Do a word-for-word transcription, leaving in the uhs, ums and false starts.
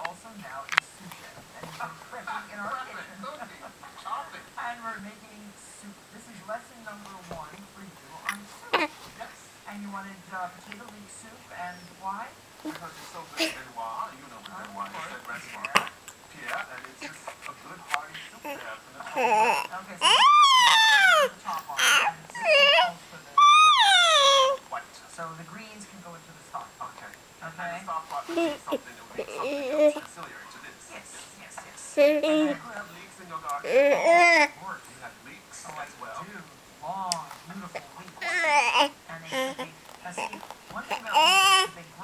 also now a sous chef, and he's been cooking in our kitchen. Chopping. And we're making soup. This is lesson number one for you on soup. Yes. And you wanted uh, potato leek soup, and why? Because it's so good, Benoit. You know what Benoit is at restaurant. Pierre, and it's just a good hearty soup there from the top. Okay, so the top on it, and this calls for the White. so the greens can go into the stock pot. Okay. Okay. And the stock pot would be something that would make something else ancillary to this. Yes, yes, yes. And you have leeks in your garden. Of course, you have leeks Oh, I as well. do. Long, beautiful leeks. And they, they, uh, see, one thing about leeks is they